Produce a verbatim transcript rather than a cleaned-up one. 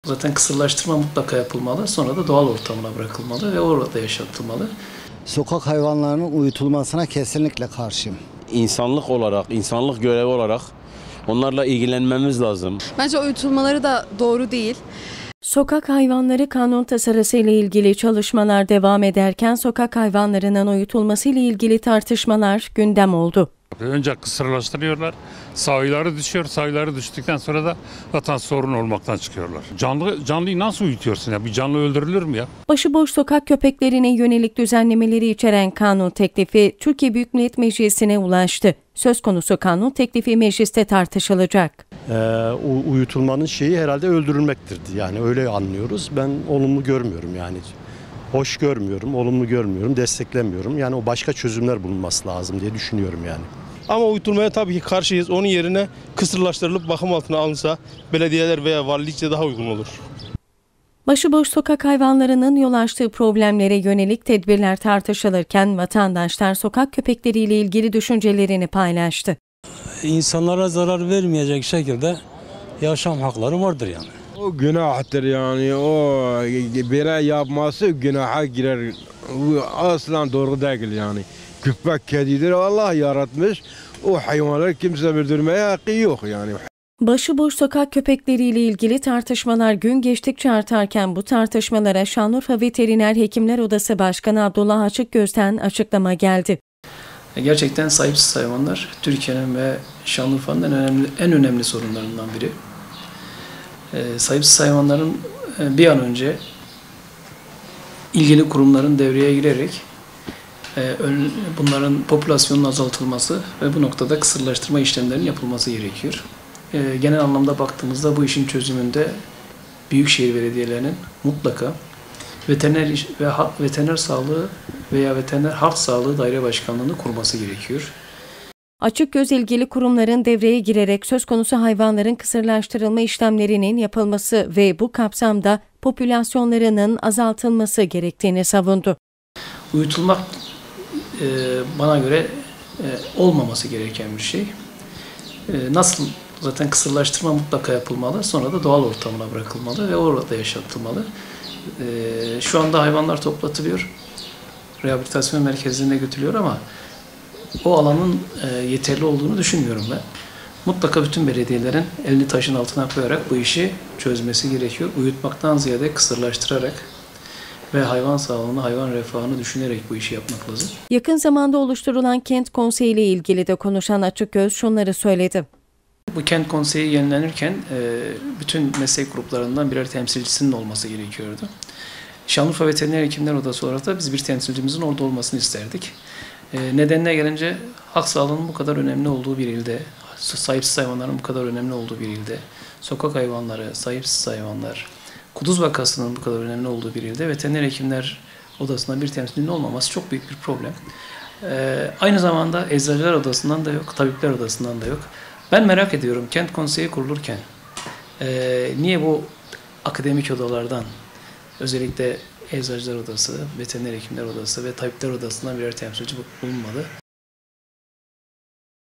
Zaten kısırlaştırma mutlaka yapılmalı, sonra da doğal ortamına bırakılmalı ve orada yaşatılmalı. Sokak hayvanlarının uyutulmasına kesinlikle karşıyım. İnsanlık olarak, insanlık görevi olarak onlarla ilgilenmemiz lazım. Bence uyutulmaları da doğru değil. Sokak hayvanları kanun tasarısı ile ilgili çalışmalar devam ederken sokak hayvanlarının uyutulması ile ilgili tartışmalar gündem oldu. Önce kısırlaştırıyorlar, sayıları düşüyor, sayıları düştükten sonra da zaten sorun olmaktan çıkıyorlar. Canlı canlıyı nasıl uyutuyorsun ya? Bir canlı öldürülür mü ya? Başıboş sokak köpeklerine yönelik düzenlemeleri içeren kanun teklifi Türkiye Büyük Millet Meclisi'ne ulaştı. Söz konusu kanun teklifi mecliste tartışılacak. Ee, uyutulmanın şeyi herhalde öldürülmektir. Yani öyle anlıyoruz. Ben olumlu görmüyorum yani. Hoş görmüyorum, olumlu görmüyorum, desteklemiyorum. Yani o başka çözümler bulunması lazım diye düşünüyorum yani. Ama uyutulmaya tabii ki karşıyız. Onun yerine kısırlaştırılıp bakım altına alınsa belediyeler veya valilikçe daha uygun olur. Başıboş sokak hayvanlarının yol açtığı problemlere yönelik tedbirler tartışılırken vatandaşlar sokak köpekleriyle ilgili düşüncelerini paylaştı. İnsanlara zarar vermeyecek şekilde yaşam hakları vardır yani. O günahtır yani, o bire yapması günaha girer. Asla doğru değil yani. Köpek kedidir, Allah yaratmış. O hayvanları kimse öldürmeye hakkı yok yani. Başıboş sokak köpekleriyle ilgili tartışmalar gün geçtikçe artarken bu tartışmalara Şanlıurfa Veteriner Hekimler Odası Başkanı Abdullah Açıkgöz'den açıklama geldi. Gerçekten sahipsiz hayvanlar Türkiye'nin ve Şanlıurfa'nın en önemli, en önemli sorunlarından biri. E, sahipsiz hayvanların e, bir an önce ilgili kurumların devreye girerek e, ön, bunların popülasyonun azaltılması ve bu noktada kısırlaştırma işlemlerinin yapılması gerekiyor. E, genel anlamda baktığımızda bu işin çözümünde büyükşehir belediyelerinin mutlaka veteriner ve veteriner sağlığı veya veteriner halk sağlığı daire başkanlığını kurması gerekiyor. Açıkgöz ilgili kurumların devreye girerek söz konusu hayvanların kısırlaştırılma işlemlerinin yapılması ve bu kapsamda popülasyonlarının azaltılması gerektiğini savundu. Uyutulmak e, bana göre e, olmaması gereken bir şey. E, nasıl? Zaten kısırlaştırma mutlaka yapılmalı, sonra da doğal ortamına bırakılmalı ve orada yaşatılmalı. E, şu anda hayvanlar toplatılıyor, rehabilitasyon merkezlerine götürülüyor ama o alanın e, yeterli olduğunu düşünmüyorum ben. Mutlaka bütün belediyelerin elini taşın altına koyarak bu işi çözmesi gerekiyor. Uyutmaktan ziyade kısırlaştırarak ve hayvan sağlığını, hayvan refahını düşünerek bu işi yapmak lazım. Yakın zamanda oluşturulan Kent Konseyi ile ilgili de konuşan Açıkgöz şunları söyledi. Bu Kent Konseyi yenilenirken e, bütün meslek gruplarından birer temsilcisinin olması gerekiyordu. Şanlıurfa Veteriner Hekimler Odası olarak da biz bir temsilcimizin orada olmasını isterdik. E, nedenine gelince halk sağlığının bu kadar önemli olduğu bir ilde, sahipsiz hayvanların bu kadar önemli olduğu bir ilde, sokak hayvanları, sahipsiz hayvanlar, kuduz vakasının bu kadar önemli olduğu bir ilde Veteriner Hekimler Odası'nda bir temsilcinin olmaması çok büyük bir problem. E, aynı zamanda Eczacılar Odası'ndan da yok, Tabipler Odası'ndan da yok. Ben merak ediyorum, Kent Konseyi kurulurken e, niye bu akademik odalardan, özellikle Eczacılar Odası, Veteriner Hekimler Odası ve Tabipler Odası'ndan birer temsilci bulunmadı?